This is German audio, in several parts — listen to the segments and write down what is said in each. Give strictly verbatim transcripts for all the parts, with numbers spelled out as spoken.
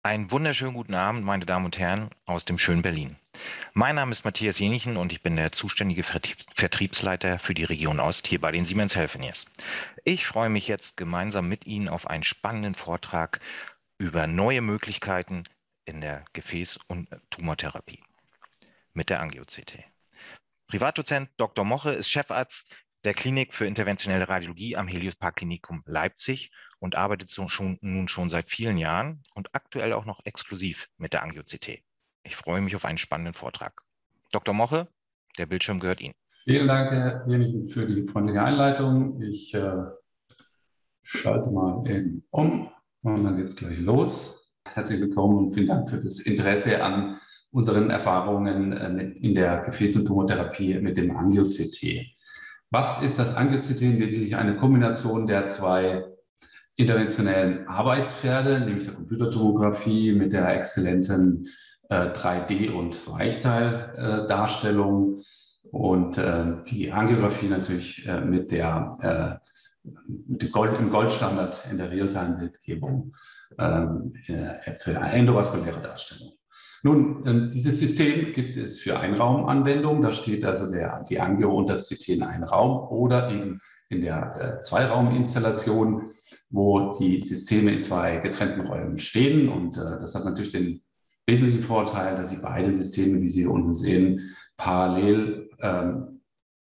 Einen wunderschönen guten Abend, meine Damen und Herren, aus dem schönen Berlin. Mein Name ist Matthias Jenichen und ich bin der zuständige Vertrieb Vertriebsleiter für die Region Ost hier bei den Siemens Healthineers. Ich freue mich jetzt gemeinsam mit Ihnen auf einen spannenden Vortrag über neue Möglichkeiten in der Gefäß- und Tumortherapie mit der Angio-C T. Privatdozent Doktor Moche ist Chefarzt der Klinik für interventionelle Radiologie am Heliospark Klinikum Leipzig und arbeitet so schon, nun schon seit vielen Jahren und aktuell auch noch exklusiv mit der Angio-C T. Ich freue mich auf einen spannenden Vortrag. Doktor Moche, der Bildschirm gehört Ihnen. Vielen Dank, Herr Jenichen, für die freundliche Einleitung. Ich äh, schalte mal eben um und dann geht es gleich los. Herzlich willkommen und vielen Dank für das Interesse an unseren Erfahrungen äh, in der Gefäß- und Tumortherapie mit dem Angio-C T. Was ist das Angio-C T? Im Wesentlichen eine Kombination der zwei interventionellen Arbeitspferde, nämlich der Computertomographie mit der exzellenten äh, drei D- und Weichteildarstellung und äh, die Angiografie natürlich äh, mit der äh, mit dem Gold, im Goldstandard in der Realtime-Bildgebung ähm, für eine endovaskuläre Darstellung. Nun, äh, dieses System gibt es für Einraumanwendungen. Da steht also der, die Angio und das C T in einem Raum oder eben in der äh, Zweirauminstallation, wo die Systeme in zwei getrennten Räumen stehen. Und äh, das hat natürlich den wesentlichen Vorteil, dass Sie beide Systeme, wie Sie hier unten sehen, parallel ähm,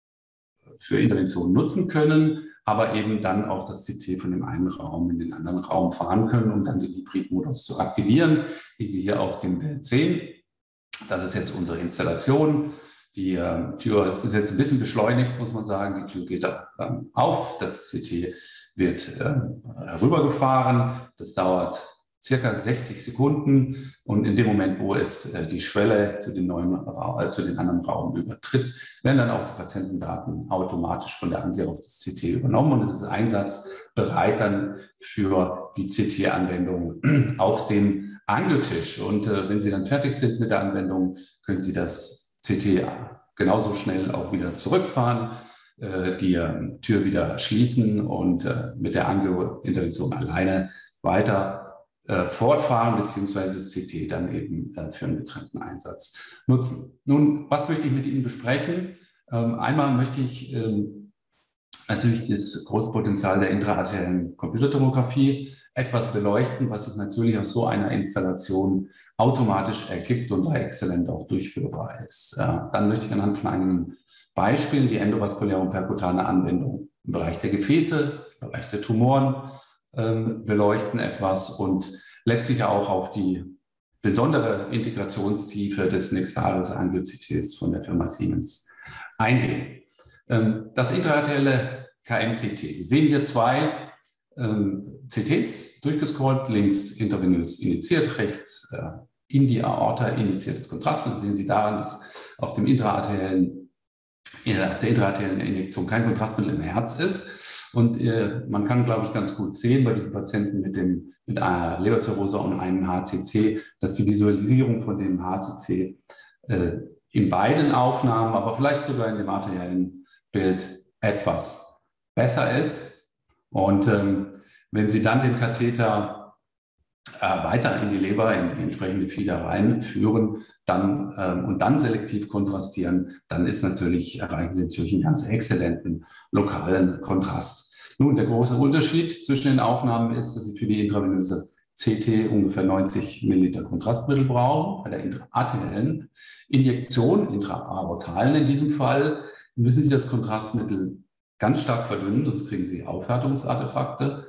für Interventionen nutzen können, aber eben dann auch das C T von dem einen Raum in den anderen Raum fahren können, um dann den Hybridmodus zu aktivieren, wie Sie hier auf dem Bild sehen. Das ist jetzt unsere Installation. Die äh, Tür, das ist jetzt ein bisschen beschleunigt, muss man sagen. Die Tür geht ähm, auf, das C T wird ähm, herübergefahren. Das dauert circa sechzig Sekunden und in dem Moment, wo es äh, die Schwelle zu den, neuen, äh, zu den anderen Raum übertritt, werden dann auch die Patientendaten automatisch von der Angio auf das C T übernommen und es ist einsatzbereit dann für die C T-Anwendung auf dem Angiotisch. Und äh, wenn Sie dann fertig sind mit der Anwendung, können Sie das C T genauso schnell auch wieder zurückfahren, äh, die äh, Tür wieder schließen und äh, mit der Angio-Intervention alleine weiter äh, fortfahren, beziehungsweise das C T dann eben äh, für einen getrennten Einsatz nutzen. Nun, was möchte ich mit Ihnen besprechen? Ähm, einmal möchte ich ähm, natürlich das große Potenzial der intraarteriellen Computertomographie etwas beleuchten, was sich natürlich aus so einer Installation automatisch ergibt und da exzellent auch durchführbar ist. Äh, dann möchte ich anhand von einigen Beispielen die endovaskuläre und perkutane Anwendung im Bereich der Gefäße, im Bereich der Tumoren ähm, beleuchten etwas und letztlich auch auf die besondere Integrationstiefe des Nexaris Angio-C Ts von der Firma Siemens eingehen. Ähm, das intraarterielle K M-C T. Sie sehen hier zwei ähm, C Ts durchgescrollt, links intravenös injiziert, rechts äh, in die Aorta injiziertes Kontrastmittel. Sehen Sie daran, dass auf dem intraarteriellen, äh, auf der intraarteriellen Injektion kein Kontrastmittel im Herz ist. Und äh, man kann, glaube ich, ganz gut sehen bei diesen Patienten mit, dem, mit einer Leberzirrhose und einem H C C, dass die Visualisierung von dem H C C äh, in beiden Aufnahmen, aber vielleicht sogar in dem arteriellen Bild etwas besser ist. Und ähm, wenn Sie dann den Katheter äh, weiter in die Leber, in die entsprechende Fieder reinführen, dann ähm, und dann selektiv kontrastieren, dann ist natürlich, erreichen Sie natürlich einen ganz exzellenten lokalen Kontrast. Nun, der große Unterschied zwischen den Aufnahmen ist, dass Sie für die intravenöse C T ungefähr neunzig Milliliter Kontrastmittel brauchen. Bei der intraarteriellen Injektion, intraaortalen in diesem Fall, müssen Sie das Kontrastmittel ganz stark verdünnen, sonst kriegen Sie Aufhärtungsartefakte.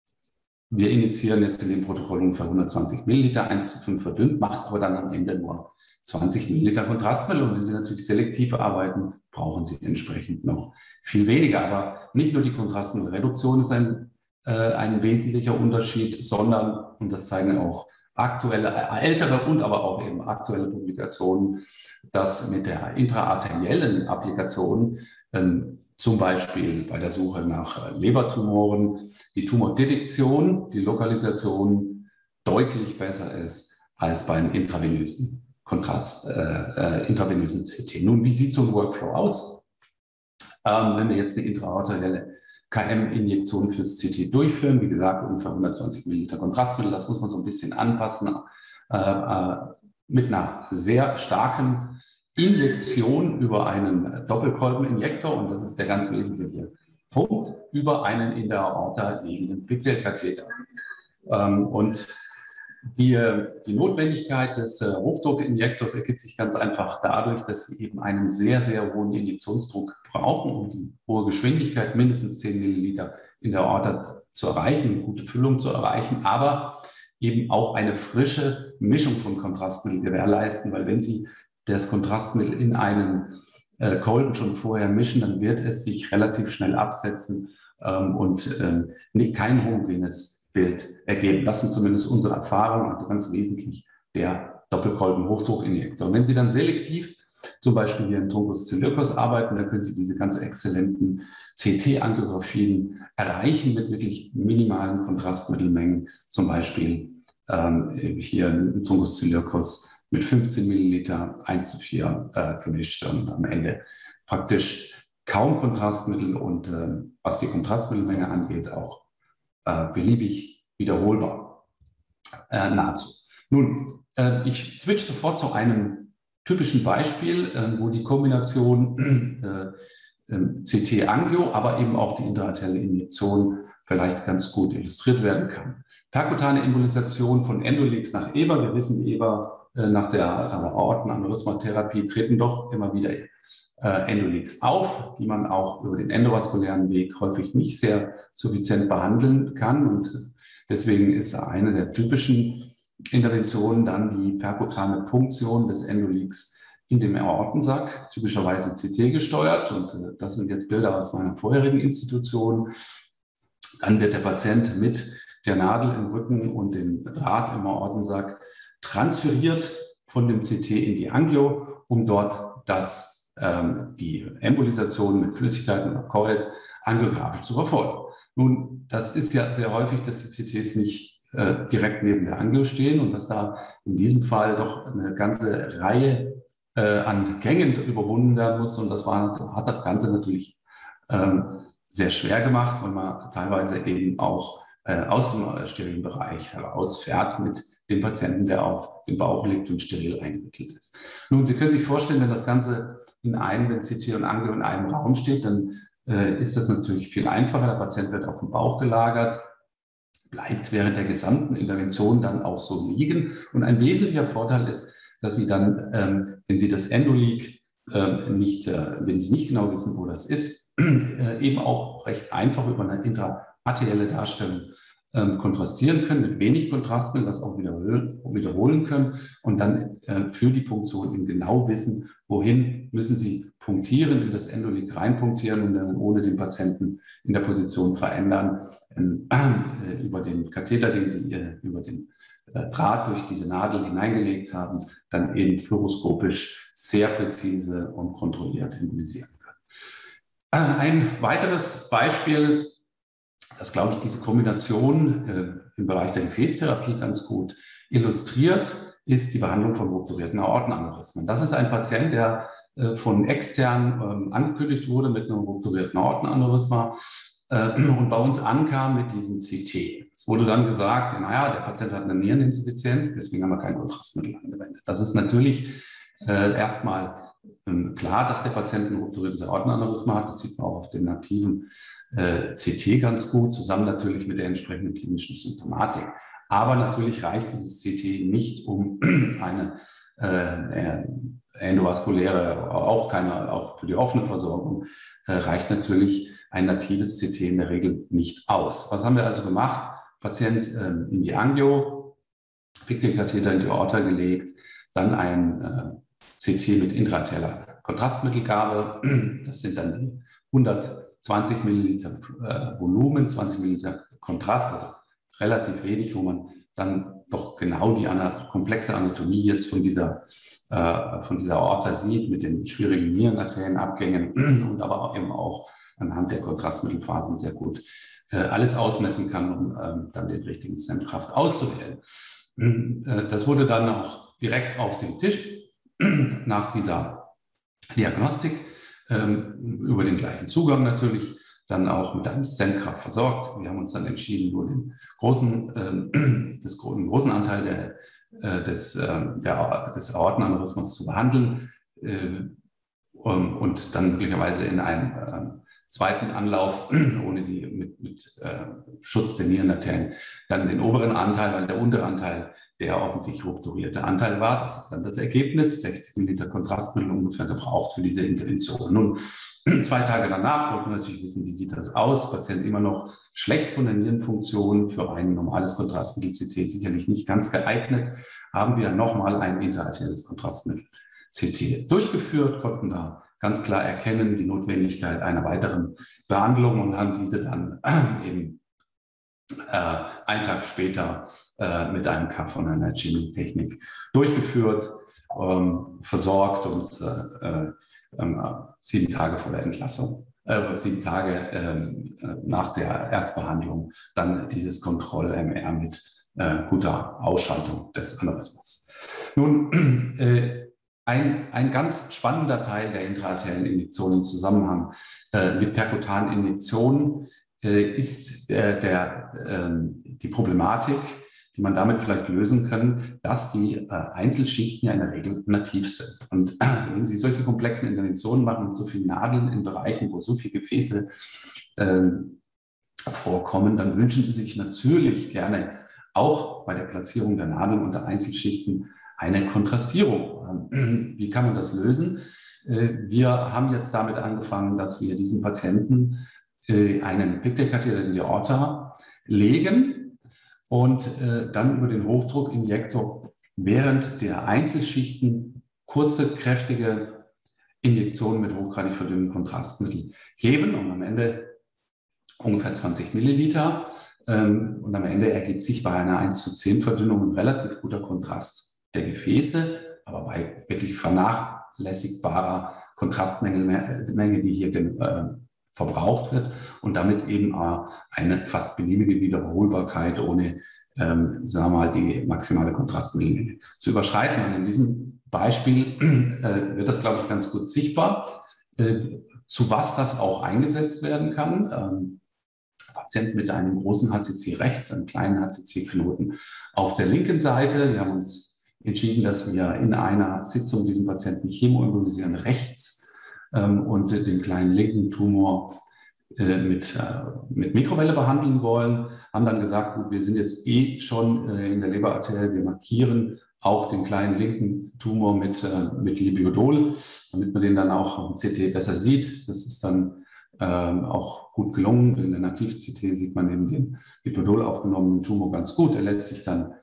Wir injizieren jetzt in dem Protokoll ungefähr hundertzwanzig Milliliter, eins zu fünf verdünnt, macht aber dann am Ende nur zwanzig Milliliter Kontrastmittel. Und wenn Sie natürlich selektiv arbeiten, brauchen Sie entsprechend noch viel weniger. Aber nicht nur die Kontrastmittelreduktion ist ein, äh, ein wesentlicher Unterschied, sondern, und das zeigen auch aktuelle, äh, ältere und aber auch eben aktuelle Publikationen, dass mit der intraarteriellen Applikation ähm, zum Beispiel bei der Suche nach Lebertumoren die Tumordetektion, die Lokalisation deutlich besser ist als beim intravenösen Kontrast, äh, äh, intravenösen C T. Nun, wie sieht so ein Workflow aus? Ähm, wenn wir jetzt eine intraarterielle K M-Injektion fürs C T durchführen. Wie gesagt, ungefähr hundertzwanzig Milliliter Kontrastmittel. Das muss man so ein bisschen anpassen. Äh, äh, mit einer sehr starken Injektion über einen Doppelkolbeninjektor. Und das ist der ganz wesentliche Punkt, über einen in der Aorta liegenden Pigtailkatheter. Ähm, und die, die Notwendigkeit des äh, Hochdruckinjektors ergibt sich ganz einfach dadurch, dass sie eben einen sehr, sehr hohen Injektionsdruck brauchen, um die hohe Geschwindigkeit, mindestens zehn Milliliter in der Aorta zu erreichen, eine gute Füllung zu erreichen, aber eben auch eine frische Mischung von Kontrastmitteln gewährleisten, weil wenn Sie das Kontrastmittel in einen äh, Kolben schon vorher mischen, dann wird es sich relativ schnell absetzen ähm, und äh, kein homogenes Bild ergeben. Das sind zumindest unsere Erfahrungen, also ganz wesentlich der Doppelkolben-Hochdruckinjektor. Und wenn Sie dann selektiv zum Beispiel hier im Truncus coeruleus arbeiten, dann können Sie diese ganz exzellenten C T-Angiografien erreichen mit wirklich minimalen Kontrastmittelmengen, zum Beispiel ähm, hier im Truncus coeruleus mit fünfzehn Milliliter eins zu vier äh, gemischt und am Ende praktisch kaum Kontrastmittel und äh, was die Kontrastmittelmenge angeht, auch Äh, beliebig wiederholbar, äh, nahezu. Nun, äh, ich switche sofort zu einem typischen Beispiel, äh, wo die Kombination äh, äh, C T-Angio, aber eben auch die intraarterielle Injektion vielleicht ganz gut illustriert werden kann. Perkutane Embolisation von Endoleaks nach Eber. Wir wissen, Eber äh, nach der äh, Aortenaneurysma-Therapie treten doch immer wieder Äh, Endoleaks auf, die man auch über den endovaskulären Weg häufig nicht sehr suffizient behandeln kann. Und deswegen ist eine der typischen Interventionen dann die perkutane Punktion des Endoleaks in dem Aortensack, typischerweise C T gesteuert. Und äh, das sind jetzt Bilder aus meiner vorherigen Institution. Dann wird der Patient mit der Nadel im Rücken und dem Draht im Aortensack transferiert von dem C T in die Angio, um dort das die Embolisation mit Flüssigkeiten oder Coils angiografisch zu verfolgen. Nun, das ist ja sehr häufig, dass die C Ts nicht äh, direkt neben der Angio stehen und dass da in diesem Fall doch eine ganze Reihe äh, an Gängen überwunden werden muss. Und das war, hat das Ganze natürlich ähm, sehr schwer gemacht, weil man teilweise eben auch äh, aus dem sterilen Bereich herausfährt mit dem Patienten, der auf dem Bauch liegt und steril eingewickelt ist. Nun, Sie können sich vorstellen, wenn das Ganze in einem, wenn C T und Angio in einem Raum steht, dann äh, ist das natürlich viel einfacher. Der Patient wird auf dem Bauch gelagert, bleibt während der gesamten Intervention dann auch so liegen. Und ein wesentlicher Vorteil ist, dass Sie dann, ähm, wenn Sie das Endoleak äh, nicht, äh, wenn Sie nicht genau wissen, wo das ist, äh, eben auch recht einfach über eine intraarterielle Darstellung ähm, kontrastieren können, mit wenig Kontrastmittel, das auch wiederholen, wiederholen können und dann äh, für die Punktion eben genau wissen, wohin müssen Sie punktieren, in das Endoleak reinpunktieren und dann ohne den Patienten in der Position verändern, äh, über den Katheter, den Sie äh, über den äh, Draht durch diese Nadel hineingelegt haben, dann eben fluoroskopisch sehr präzise und kontrolliert embolisieren können. Äh, ein weiteres Beispiel, das, glaube ich, diese Kombination äh, im Bereich der Gefäßtherapie ganz gut illustriert, ist die Behandlung von rupturierten Aortenaneurysmen. Das ist ein Patient, der äh, von extern ähm, angekündigt wurde mit einem rupturierten Aortenaneurysma äh, und bei uns ankam mit diesem C T. Es wurde dann gesagt, naja, der Patient hat eine Niereninsuffizienz, deswegen haben wir kein Kontrastmittel angewendet. Das ist natürlich äh, erstmal ähm, klar, dass der Patient ein rupturiertes Aortenaneurysma hat. Das sieht man auch auf dem nativen äh, C T ganz gut, zusammen natürlich mit der entsprechenden klinischen Symptomatik. Aber natürlich reicht dieses C T nicht, um eine äh, endovaskuläre, auch keine, auch für die offene Versorgung, äh, reicht natürlich ein natives C T in der Regel nicht aus. Was haben wir also gemacht? Patient äh, in die Angio, Pigtailkatheter in die Aorta gelegt, dann ein äh, C T mit intraarterieller Kontrastmittelgabe. Das sind dann die hundertzwanzig Milliliter äh, Volumen, zwanzig Milliliter Kontrast, also relativ wenig, wo man dann doch genau die ana komplexe Anatomie jetzt von dieser, äh, von dieser Aorta sieht, mit den schwierigen Nierenarterienabgängen und aber auch eben auch anhand der Kontrastmittelphasen sehr gut äh, alles ausmessen kann, um äh, dann den richtigen Stentkraft auszuwählen. Äh, das wurde dann auch direkt auf dem Tisch nach dieser Diagnostik, äh, über den gleichen Zugang natürlich, dann auch mit einem Stentgraft versorgt. Wir haben uns dann entschieden, nur den großen, äh, des, den großen Anteil der, äh, des, äh, der, des Aortenaneurysmas zu behandeln äh, und, und dann möglicherweise in einem äh, zweiten Anlauf, ohne die mit, mit äh, Schutz der Nierenarterien, dann den oberen Anteil, weil der untere Anteil der offensichtlich rupturierte Anteil war. Das ist dann das Ergebnis, sechzig Milliliter Kontrastmittel ungefähr gebraucht für diese Intervention. Nun, zwei Tage danach wollten wir natürlich wissen, wie sieht das aus? Patient immer noch schlecht von der Nierenfunktion, für ein normales Kontrastmittel-C T sicherlich nicht ganz geeignet, haben wir nochmal ein interarterielles Kontrastmittel-C T durchgeführt, konnten da ganz klar erkennen die Notwendigkeit einer weiteren Behandlung und haben diese dann äh, eben äh, einen Tag später äh, mit einem K von einer Chemietechnik durchgeführt, ähm, versorgt und äh, äh, sieben Tage vor der Entlassung, äh, sieben Tage äh, nach der Erstbehandlung dann dieses Kontroll-M R mit äh, guter Ausschaltung des Aneurysmas. Nun, äh, Ein, ein ganz spannender Teil der intraarteriellen Injektion im Zusammenhang äh, mit perkutanen Injektionen äh, ist äh, der, äh, die Problematik, die man damit vielleicht lösen kann, dass die äh, Einzelschichten ja in der Regel nativ sind. Und äh, wenn Sie solche komplexen Interventionen machen mit so vielen Nadeln in Bereichen, wo so viele Gefäße äh, vorkommen, dann wünschen Sie sich natürlich gerne auch bei der Platzierung der Nadeln unter Einzelschichten eine Kontrastierung. Wie kann man das lösen? Wir haben jetzt damit angefangen, dass wir diesen Patienten einen Pictet-Katheter in die Aorta legen und dann über den Hochdruckinjektor während der Einzelschichten kurze, kräftige Injektionen mit hochgradig verdünnten Kontrastmittel geben und am Ende ungefähr zwanzig Milliliter. Und am Ende ergibt sich bei einer eins zu zehn Verdünnung ein relativ guter Kontrast der Gefäße, aber bei wirklich vernachlässigbarer Kontrastmenge, die hier äh, verbraucht wird und damit eben äh, eine fast beliebige Wiederholbarkeit ohne, ähm, sagen wir mal, die maximale Kontrastmenge zu überschreiten. Und in diesem Beispiel äh, wird das, glaube ich, ganz gut sichtbar, äh, zu was das auch eingesetzt werden kann. Ähm, Patient mit einem großen H C C rechts, einem kleinen H C C-Knoten auf der linken Seite. Wir haben uns entschieden, dass wir in einer Sitzung diesen Patienten chemoembolisieren rechts ähm, und äh, den kleinen linken Tumor äh, mit, äh, mit Mikrowelle behandeln wollen. Haben dann gesagt, gut, wir sind jetzt eh schon äh, in der Leberarterie, wir markieren auch den kleinen linken Tumor mit, äh, mit Libiodol, damit man den dann auch im C T besser sieht. Das ist dann ähm, auch gut gelungen. In der Nativ-C T sieht man eben den Libiodol aufgenommenen Tumor ganz gut. Er lässt sich dann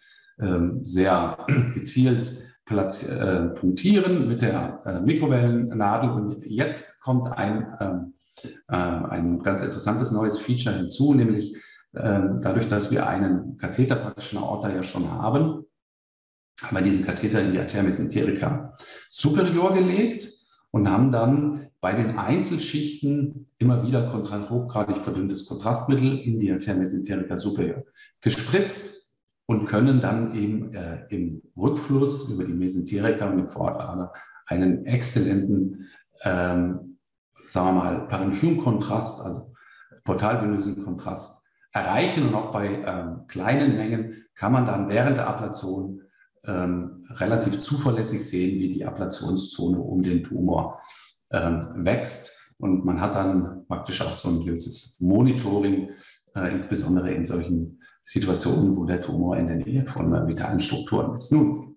sehr gezielt platz, äh, punktieren mit der äh, Mikrowellennadel. Und jetzt kommt ein, äh, ein ganz interessantes neues Feature hinzu, nämlich äh, dadurch, dass wir einen Katheter praktisch in der Aorta ja schon haben, haben wir diesen Katheter in die Arteria mesenterica superior gelegt und haben dann bei den Einzelschichten immer wieder hochgradig verdünntes Kontrastmittel in die Arteria mesenterica superior gespritzt und können dann eben äh, im Rückfluss über die Mesenterica und den Vorortader einen exzellenten, ähm, sagen wir mal, Parenchym-Kontrast, also portalvenösen Kontrast erreichen. Und auch bei ähm, kleinen Mengen kann man dann während der Ablation ähm, relativ zuverlässig sehen, wie die Ablationszone um den Tumor ähm, wächst. Und man hat dann praktisch auch so ein gewisses Monitoring, äh, insbesondere in solchen Situationen, wo der Tumor in der Nähe von äh, vitalen Strukturen ist. Nun,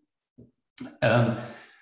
ähm,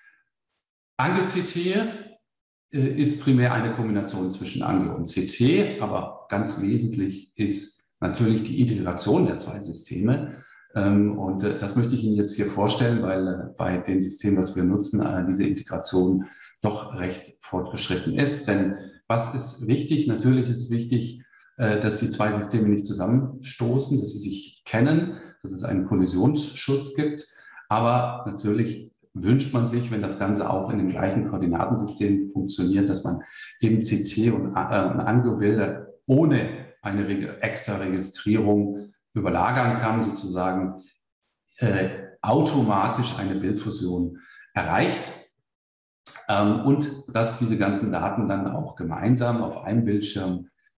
Angio-C T äh, ist primär eine Kombination zwischen Angio und C T, aber ganz wesentlich ist natürlich die Integration der zwei Systeme. Ähm, und äh, das möchte ich Ihnen jetzt hier vorstellen, weil äh, bei den Systemen, was wir nutzen, äh, diese Integration doch recht fortgeschritten ist. Denn was ist wichtig? Natürlich ist wichtig, dass die zwei Systeme nicht zusammenstoßen, dass sie sich kennen, dass es einen Kollisionsschutz gibt. Aber natürlich wünscht man sich, wenn das Ganze auch in dem gleichen Koordinatensystem funktioniert, dass man eben C T und Angiobilder ohne eine extra Registrierung überlagern kann, sozusagen äh, automatisch eine Bildfusion erreicht. Ähm, und dass diese ganzen Daten dann auch gemeinsam auf einem Bildschirm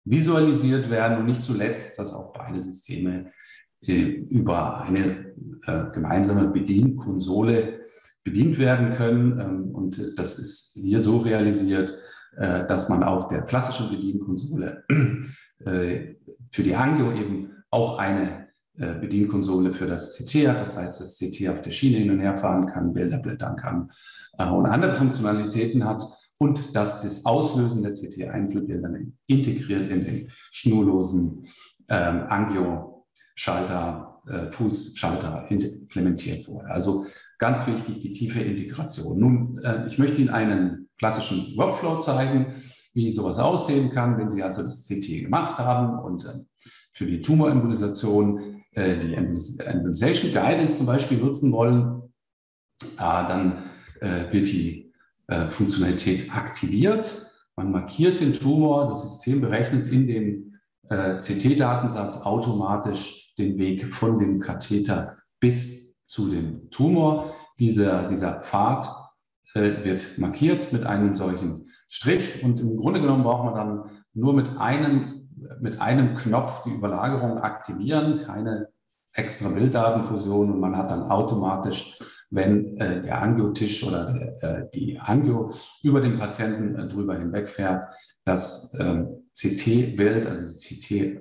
visualisiert werden und nicht zuletzt, dass auch beide Systeme äh, über eine äh, gemeinsame Bedienkonsole bedient werden können. Ähm, und das ist hier so realisiert, äh, dass man auf der klassischen Bedienkonsole äh, für die Angio eben auch eine äh, Bedienkonsole für das C T hat. Das heißt, das C T auf der Schiene hin und her fahren kann, Bilder blättern kann äh, und andere Funktionalitäten hat. Und dass das Auslösen der C T-Einzelbilder integriert in den schnurlosen ähm, Angio-Schalter, äh, Fußschalter implementiert wurde. Also ganz wichtig, die tiefe Integration. Nun, äh, ich möchte Ihnen einen klassischen Workflow zeigen, wie sowas aussehen kann, wenn Sie also das C T gemacht haben und äh, für die Tumorembolisation äh, die Embolization Guidance zum Beispiel nutzen wollen. Äh, dann äh, wird die äh, Funktionalität aktiviert. Man markiert den Tumor, das System berechnet in dem äh, C T-Datensatz automatisch den Weg von dem Katheter bis zu dem Tumor. Dieser, dieser Pfad äh, wird markiert mit einem solchen Strich und im Grunde genommen braucht man dann nur mit einem, mit einem Knopf die Überlagerung aktivieren, keine extra Bilddatenfusion und man hat dann automatisch, wenn äh, der Angiotisch oder der, äh, die Angio über den Patienten äh, drüber hinwegfährt, das ähm, C T-Bild, also die C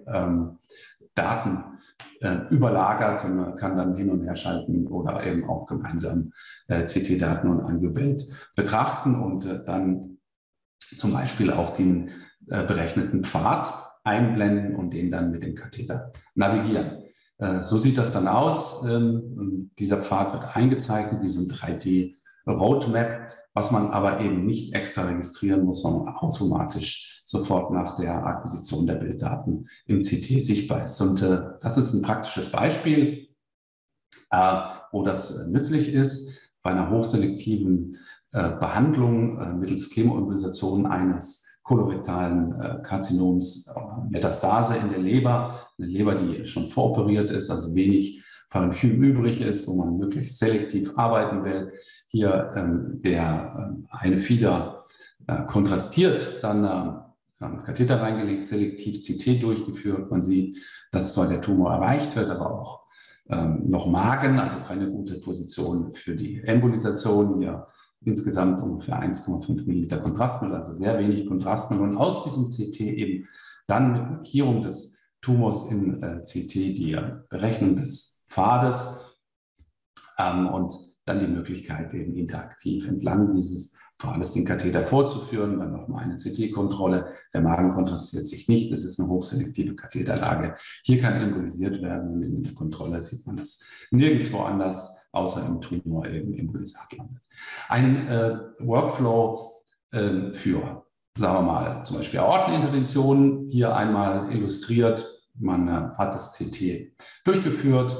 T-Daten ähm, äh, überlagert und man kann dann hin und her schalten oder eben auch gemeinsam äh, C T-Daten und Angio-Bild betrachten und äh, dann zum Beispiel auch den äh, berechneten Pfad einblenden und den dann mit dem Katheter navigieren. Äh, so sieht das dann aus. Ähm, dieser Pfad wird eingezeichnet wie so ein drei D Roadmap, was man aber eben nicht extra registrieren muss, sondern automatisch sofort nach der Akquisition der Bilddaten im C T sichtbar ist. Und äh, das ist ein praktisches Beispiel, äh, wo das äh, nützlich ist bei einer hochselektiven äh, Behandlung äh, mittels Chemoembolisation eines kolorektalen äh, Karzinoms, äh, Metastase in der Leber, eine Leber, die schon voroperiert ist, also wenig Parenchym übrig ist, wo man möglichst selektiv arbeiten will. Hier ähm, der äh, eine Fieder äh, kontrastiert, dann äh, Katheter reingelegt, selektiv C T durchgeführt. Man sieht, dass zwar der Tumor erreicht wird, aber auch ähm, noch Magen, also keine gute Position für die Embolisation. Hier insgesamt ungefähr eins Komma fünf Milliliter Kontrastmittel, also sehr wenig Kontrastmittel. Und aus diesem C T eben dann mit Markierung des Tumors im äh, C T die Berechnung des Pfades ähm, und dann die Möglichkeit, eben interaktiv entlang dieses Pfades den Katheter vorzuführen. Dann nochmal eine C T-Kontrolle. Der Magen kontrastiert sich nicht. Es ist eine hochselektive Katheterlage. Hier kann embolisiert werden und in der Kontrolle sieht man das nirgendwo anders, außer im Tumor eben Embolisat landet. Ein äh, Workflow äh, für, sagen wir mal, zum Beispiel Aorteninterventionen, hier einmal illustriert. Man äh, hat das C T durchgeführt,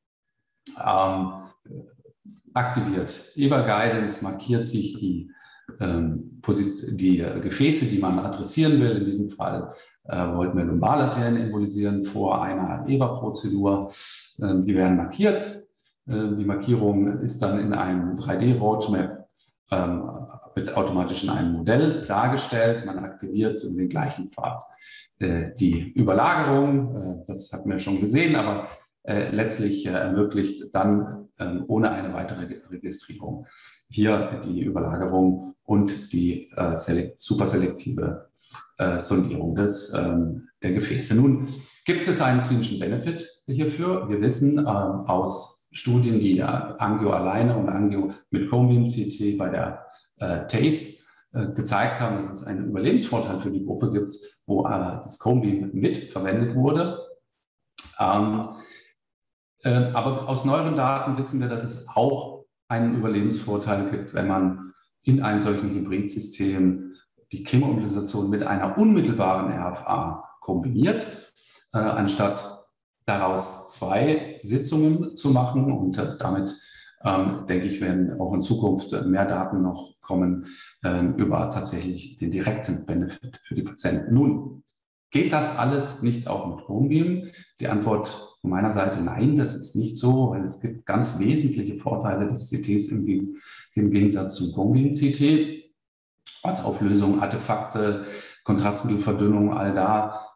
ähm, aktiviert E B A-Guidance, markiert sich die, ähm, die äh, Gefäße, die man adressieren will. In diesem Fall äh, wollten wir Lumbalarterien embolisieren vor einer E B A-Prozedur. Ähm, die werden markiert. Die Markierung ist dann in einem drei D Roadmap ähm, wird automatisch in einem Modell dargestellt. Man aktiviert in den gleichen Pfad äh, die Überlagerung. Äh, das hatten wir schon gesehen, aber äh, letztlich äh, ermöglicht dann äh, ohne eine weitere Registrierung hier die Überlagerung und die äh, selekt, superselektive äh, Sondierung des, äh, der Gefäße. Nun gibt es einen klinischen Benefit hierfür. Wir wissen äh, aus Studien, die Angio alleine und Angio mit Cone-Beam-C T bei der äh, T A C E äh, gezeigt haben, dass es einen Überlebensvorteil für die Gruppe gibt, wo äh, das Cone-Beam mit verwendet wurde. Ähm, äh, aber aus neueren Daten wissen wir, dass es auch einen Überlebensvorteil gibt, wenn man in einem solchen Hybridsystem die Chemoembolisation mit einer unmittelbaren R F A kombiniert, äh, anstatt daraus zwei Sitzungen zu machen. Und äh, damit, ähm, denke ich, werden auch in Zukunft mehr Daten noch kommen äh, über tatsächlich den direkten Benefit für die Patienten. Nun, geht das alles nicht auch mit Cone-Beam? Die Antwort von meiner Seite, nein, das ist nicht so, weil es gibt ganz wesentliche Vorteile des C Ts im, im Gegensatz zum Cone-Beam-C T. Ortsauflösung, Artefakte, Kontrastmittelverdünnung, all da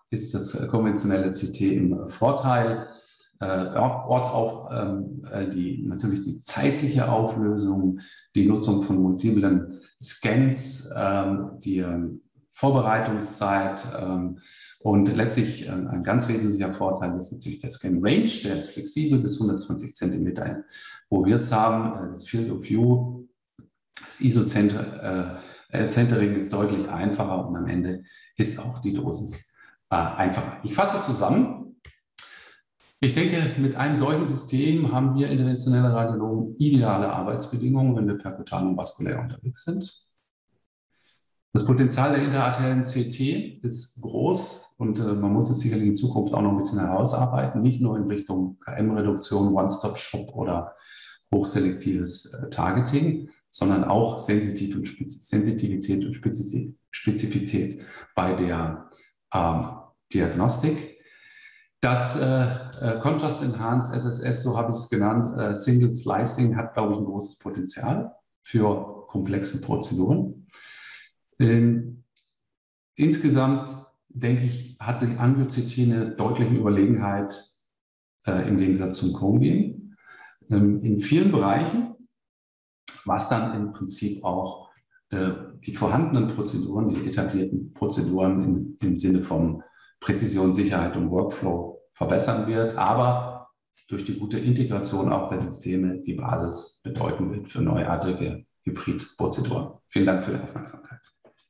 ist das konventionelle C T im Vorteil. Äh, Ortsauf, ähm, die, natürlich die zeitliche Auflösung, die Nutzung von multiplen Scans, ähm, die ähm, Vorbereitungszeit ähm, und letztlich äh, ein ganz wesentlicher Vorteil ist natürlich der Scan Range, der ist flexibel bis hundertzwanzig Zentimeter. Wo wir es haben, äh, das Field of View, das I S O-Centering äh, ist deutlich einfacher und am Ende ist auch die Dosis äh, einfacher. Ich fasse zusammen. Ich denke, mit einem solchen System haben wir interventionelle Radiologen ideale Arbeitsbedingungen, wenn wir perkutan und vaskulär unterwegs sind. Das Potenzial der interarteriellen C T ist groß und äh, man muss es sicherlich in Zukunft auch noch ein bisschen herausarbeiten, nicht nur in Richtung K M-Reduktion, One-Stop-Shop oder hochselektives äh, Targeting, sondern auch Sensitiv und Sensitivität und Spezifität bei der ähm, Diagnostik. Das äh, Contrast Enhanced S S S, so habe ich es genannt, äh, Single Slicing hat, glaube ich, ein großes Potenzial für komplexe Prozeduren. Ähm, insgesamt, denke ich, hat die Angio-C T eine deutliche Überlegenheit äh, im Gegensatz zum Cone-Beam. Ähm, in vielen Bereichen, was dann im Prinzip auch äh, die vorhandenen Prozeduren, die etablierten Prozeduren im, im Sinne von Präzision, Sicherheit und Workflow verbessern wird, aber durch die gute Integration auch der Systeme die Basis bedeuten wird für neuartige Hybrid-Prozeduren. Vielen Dank für die Aufmerksamkeit.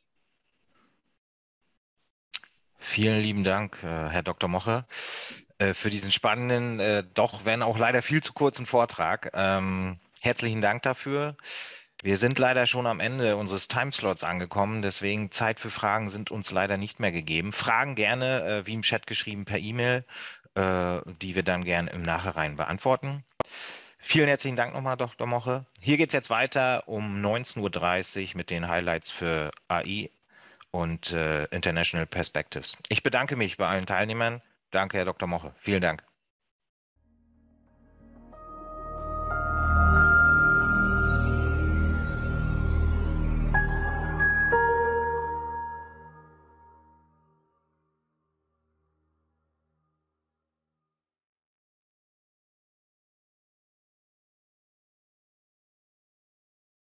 Vielen lieben Dank, Herr Doktor Moche, für diesen spannenden, doch wenn auch leider viel zu kurzen Vortrag. Herzlichen Dank dafür. Wir sind leider schon am Ende unseres Timeslots angekommen, deswegen Zeit für Fragen sind uns leider nicht mehr gegeben. Fragen gerne, wie im Chat geschrieben, per E-Mail, die wir dann gerne im Nachhinein beantworten. Vielen herzlichen Dank nochmal, Doktor Moche. Hier geht es jetzt weiter um neunzehn Uhr dreißig mit den Highlights für A I und äh, International Perspectives. Ich bedanke mich bei allen Teilnehmern. Danke, Herr Doktor Moche. Vielen Dank.